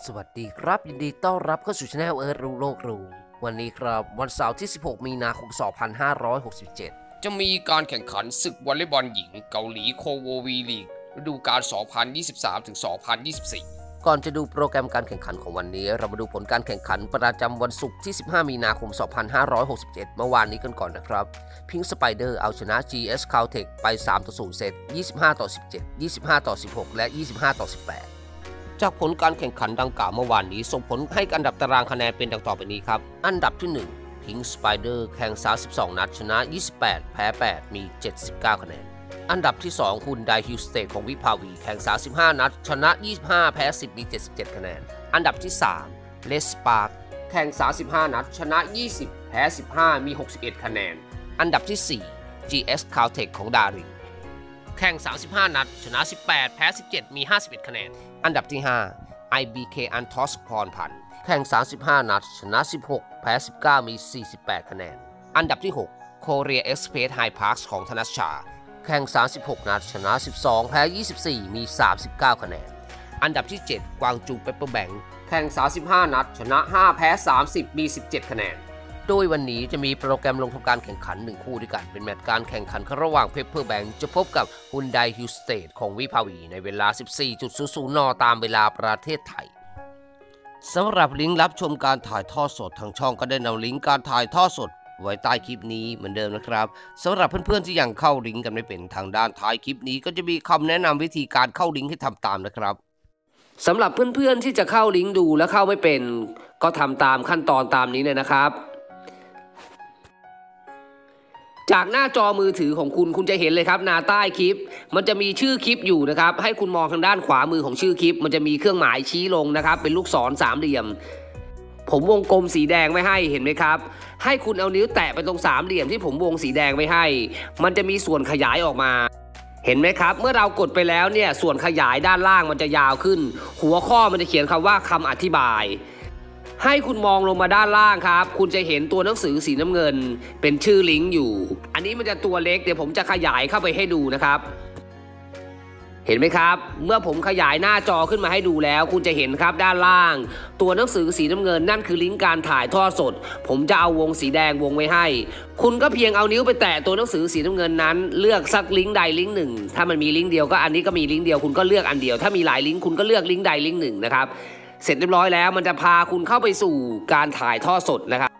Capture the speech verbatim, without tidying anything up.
สวัสดีครับยินดีต้อนรับเข้าสู่ช anel เอิร์ธรู้โลกรู้วันนี้ครับวันเสาร์ที่สิบหกมีนาคมสองพันห้าร้อยหกสิบเจ็ดจะมีการแข่งขันศึกวอลเลย์บอลหญิงเกาหลีโคโววีลีกฤดูกาล สองพันยี่สิบสามถึงสองพันยี่สิบสี่ก่อนจะดูโปรแกรมการแข่งขันของวันนี้เรามาดูผลการแข่งขันประจำวันศุกร์ที่สิบห้ามีนาคมสองพันห้าร้อยหกสิบเจ็ดเมื่อวานนี้กันก่อนนะครับพิงค์สไปเดอร์เอาชนะ จี เอส Caltech ไปสามต่อศูนย์เซตยี่สิบห้าต่อสิบเจ็ด ยี่สิบห้าต่อสิบหกและยี่สิบห้าต่อสิบแปดจากผลการแข่งขันดังกล่าวเมื่อวานนี้ส่งผลให้อันดับตารางคะแนนเป็นดังต่อไปนี้ครับอันดับที่หนึ่งพิงค์สไปเดอร์แข่งสามสิบสองนัดชนะยี่สิบแปดแพ้แปดมีเจ็ดสิบเก้าคะแนนอันดับที่สองฮุนไดฮิลสเตทของวิภาวีแข่งสามสิบห้านัดชนะยี่สิบห้าแพ้สิบมีเจ็ดสิบเจ็ดคะแนนอันดับที่สามเลสปาร์คแข่งสามสิบห้านัดชนะยี่สิบแพ้สิบห้ามีหกสิบเอ็ดคะแนนอันดับที่สี่ จี เอส Caltech ของดารินแข่งสามสิบห้านัดชนะสิบแปดแพ้สิบเจ็ดมีห้าสิบเอ็ดคะแนนอันดับที่ห้า ไอ บี เค อันทอสพรพันธ์แข่งสามสิบห้านัดชนะสิบหกแพ้สิบเก้ามีสี่สิบแปดคะแนนอันดับที่หก Korea Express High Parks ของธนชชาแข่งสามสิบหกนัดชนะสิบสองแพ้ยี่สิบสี่มีสามสิบเก้าคะแนนอันดับที่เจ็ดกวางจูเปเปอร์แบงค์แข่งสามสิบห้านัดชนะห้าแพ้สามสิบมีสิบเจ็ดคะแนนโดยวันนี้จะมีโปรแกรมลงทำการแข่งขันหนึ่งคู่ด้วยกันเป็นแมตช์การแข่งขันระหว่างเพปเปอร์แบงค์จะพบกับฮุนไดฮิลสเตทของวิภาวีในเวลา สิบสี่นาฬิกา นตามเวลาประเทศไทยสำหรับลิงก์รับชมการถ่ายทอดสดทางช่องก็ได้นำลิงก์การถ่ายทอดสดไว้ใต้คลิปนี้เหมือนเดิมนะครับสำหรับเพื่อนๆที่ยังเข้าลิงก์กันไม่เป็นทางด้านท้ายคลิปนี้ก็จะมีคำแนะนำวิธีการเข้าลิงก์ให้ทำตามนะครับสำหรับเพื่อนๆที่จะเข้าลิงก์ดูและเข้าไม่เป็นก็ทำตามขั้นตอนตามนี้เลยนะครับจากหน้าจอมือถือของคุณคุณจะเห็นเลยครับหน้าใต้คลิปมันจะมีชื่อคลิปอยู่นะครับให้คุณมองทางด้านขวามือของชื่อคลิปมันจะมีเครื่องหมายชี้ลงนะครับเป็นลูกศรสามเหลี่ยมผมวงกลมสีแดงไว้ให้เห็นไหมครับให้คุณเอานิ้วแตะไปตรงสามเหลี่ยมที่ผมวงสีแดงไว้ให้มันจะมีส่วนขยายออกมาเห็นไหมครับเมื่อเรากดไปแล้วเนี่ยส่วนขยายด้านล่างมันจะยาวขึ้นหัวข้อมันจะเขียนคำว่าคำอธิบายให้คุณมองลงมาด้านล่างครับคุณจะเห็นตัวหนังสือสีน้ำเงินเป็นชื่อลิงก์อยู่อันนี้มันจะตัวเล็กเดี๋ยวผมจะขยายเข้าไปให้ดูนะครับเห็นไหมครับเมื่อผมขยายหน้าจอขึ้นมาให้ดูแล้วคุณจะเห็นครับด้านล่างตัวหนังสือสีน้ำเงินนั่นคือลิงก์การถ่ายทอดสดผมจะเอาวงสีแดงวงไว้ให้คุณก็เพียงเอานิ้วไปแตะตัวหนังสือสีน้ำเงินนั้นเลือกสักลิงก์ใดลิงก์หนึ่งถ้ามันมีลิงก์เดียวก็อันนี้ก็มีลิงก์เดียวคุณก็เลือกอันเดียวถ้ามีหลายลิงก์คุณก็เลือกลิงก์ใดลิงก์หนึ่งนะครับเสร็จเรียบร้อยแล้วมันจะพาคุณเข้าไปสู่การถ่ายทอดสดนะครับ